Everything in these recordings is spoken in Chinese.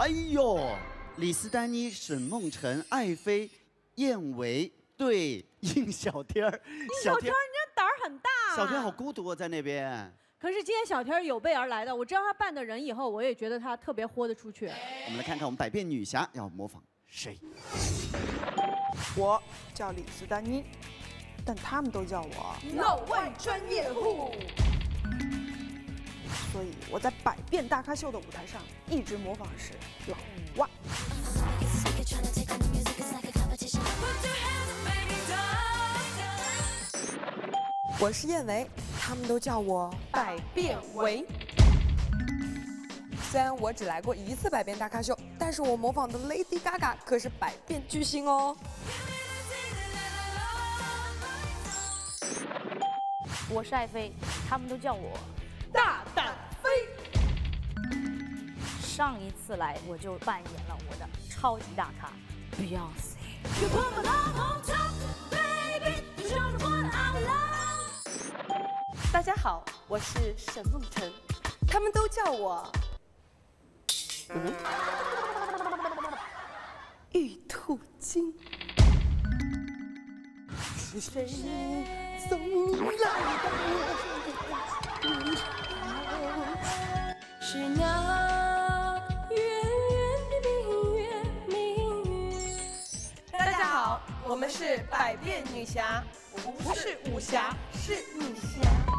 哎呦，李斯丹妮、沈梦辰、爱妃、燕维对应小天儿。 小天儿，你这胆儿很大。 小天好孤独啊，在那边。 可是今天小天儿有备而来的，我知道他扮的人以后，我也觉得他特别豁得出去。 我们来看看我们百变女侠要模仿谁。 我叫李斯丹妮，但他们都叫我老外专业户。 所以我在百变大咖秀的舞台上一直模仿的是老外。 我是燕维，他们都叫我百变维。虽然我只来过1次百变大咖秀，但是我模仿的 Lady Gaga 可是百变巨星哦。 我是爱妃，他们都叫我大胆飞。 上一次来我就扮演了我的超级大咖 Beyonce。 大家好，我是沈梦辰，他们都叫我玉兔精。是谁送来的？是那圆圆的明月。大家好，我们是百变女侠，不是武侠，是女侠。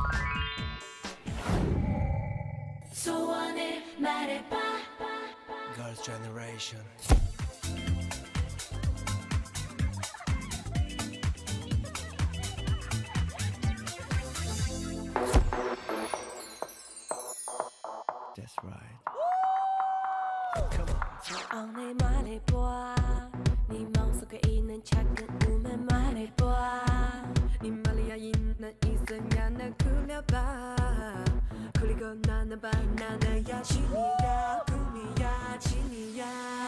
Girls' Generation. That's right. Come on. 오늘 말해봐 네 마음속에 있는 작은 꿈을 말해봐 네 말이야 있는 있으면 날 굴려봐 그리고 나는 봐 나는 진이야 꿈이야 진이야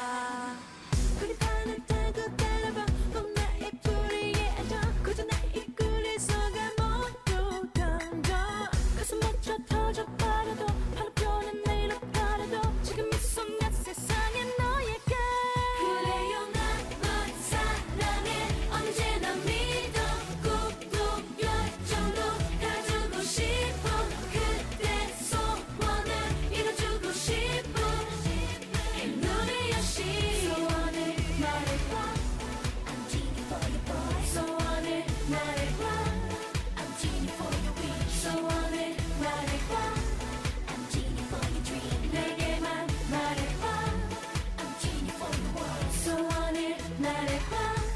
그립하는 타고 따라봐 넌 나의 뿌리에 앉아 그저 내 입구리 속에 모두 던져 가슴 멈춰 터져 버려도 하루표는 내일로 팔아도 지금 이 순간 세상에 너에게 그래요 난 널 사랑해 언제나 믿어 꾹꾹 열정도 가지고 싶어 그대 소원을 이뤄주고 싶어 눈을 여시 소원을 말해봐 I'm genie for your boy 소원을 말해봐 I'm genie for your wish 소원을 말해봐 I'm genie for your dream 내게만 말해봐 I'm genie for your world 소원을 말해봐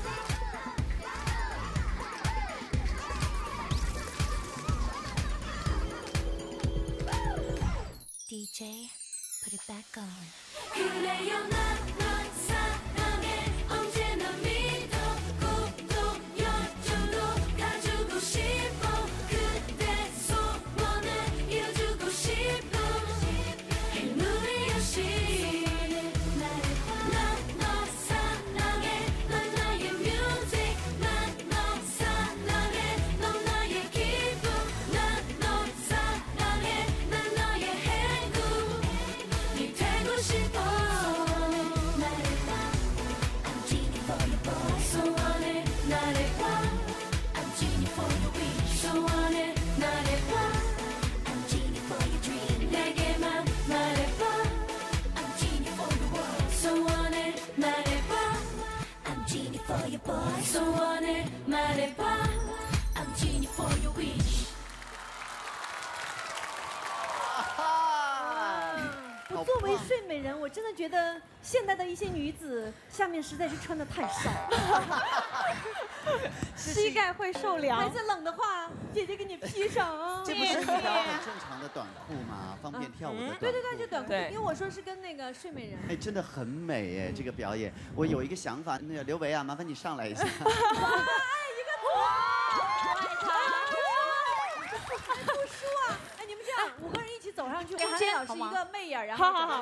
DJ put it back on 그래요 난 널 사랑해 언제나 믿어 꾹꾹 열정도 가지고 싶어 그대 소원을 이뤄주고 싶어 눈을 여시 난 널 사랑해 넌 나의 뮤직 난 널 사랑해 넌 나의 기분 난 널 사랑해 난 너의 행운 네 되고 싶어 말해봐 I'm genie for your boy 소원을 말해봐 I'm genie for your wish 소원을 말해봐 I'm genie for your dream 내게만 말해봐 I'm genie for your world 소원을 말해봐 I'm genie for your boy 소원을 말해봐 I'm genie for your wish 我作为睡美人，我真的觉得现代的一些女子下面实在是穿的太少，膝盖会受凉。孩子冷的话，姐姐给你披上啊。 这不是一条很正常的短裤吗？方便跳舞的短裤。 对对对，就短裤， 对因为我说是跟那个睡美人。 哎，真的很美哎，这个表演。我有一个想法，那个刘维啊，麻烦你上来一下。 爱一个我爱他，不输啊！哎，你们这样5个人一起走上去，我们老师一个媚眼，然后好。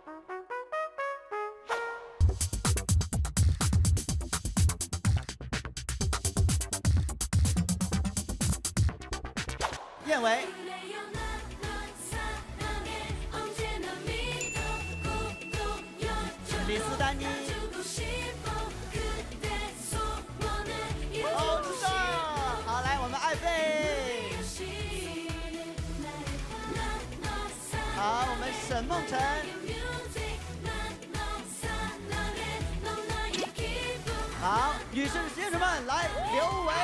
燕维。 그래요 난 널 사랑해 언제나 믿어 꾹꾹 열정도 李斯丹妮。哦，知道。好，来我们爱妃。好，我们沈梦辰。好，女士先生们，来刘维。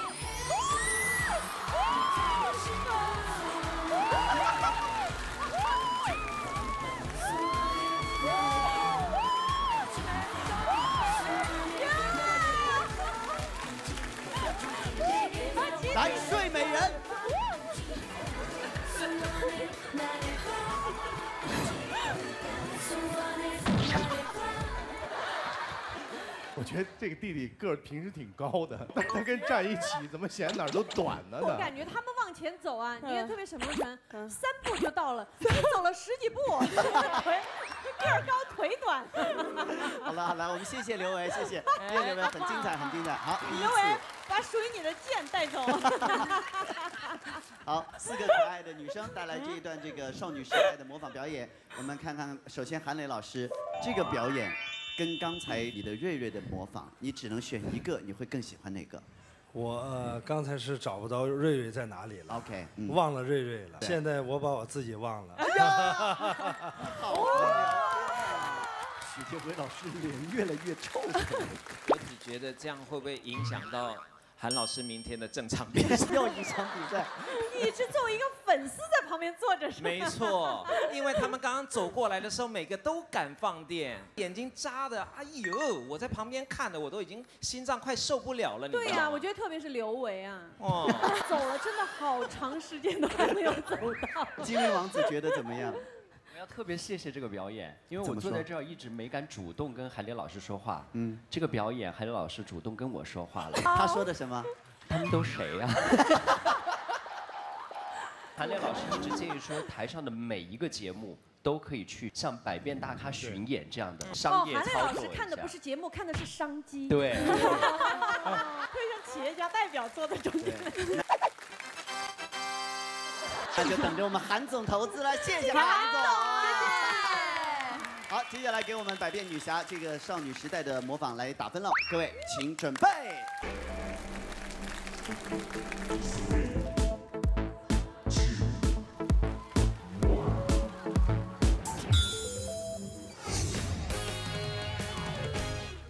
来，睡美人。 我觉得这个弟弟个儿平时挺高的，但他跟站一起怎么显得哪儿都短呢？ 我感觉他们往前走啊，你看特别沈梦辰，3步就到了，你走了10几步，腿个儿高腿短。 好了好了，我们谢谢刘维，谢谢，谢谢刘维，很精彩很精彩。好， 刘维把属于你的剑带走。 好，4个可爱的女生带来这一段这个少女时代的模仿表演，我们看看，首先韩磊老师这个表演。跟刚才你的瑞瑞的模仿，你只能选一个，你会更喜欢哪个？ 我刚才是找不到瑞瑞在哪里了 ，OK， 忘了瑞瑞了。现在我把我自己忘了。 哎呀，好许天辉老师脸越来越臭。 我只觉得这样会不会影响到韩老师明天的正常比赛？ 要影响比赛？ 你是作为一个粉丝在旁边坐着是吗？ 没错，因为他们刚刚走过来的时候，每个都敢放电，眼睛眨的，哎呦！我在旁边看的，我都已经心脏快受不了了。 对呀，我觉得特别是刘维啊， 哦， 走了真的好长时间都还没有走到。 精灵王子觉得怎么样？ 我要特别谢谢这个表演，因为我坐在这儿一直没敢主动跟韩磊老师说话。这个表演韩磊老师主动跟我说话了。 他说的什么？ 他们都谁呀？韩磊老师一直建议说，台上的每一个节目都可以去像百变大咖巡演这样的商业操作。 韩磊老师看的不是节目，看的是商机。 对。 推上企业家代表坐在中间。 那就等着我们韩总投资了，谢谢韩总。好，接下来给我们百变女侠这个少女时代的模仿来打分了，各位请准备。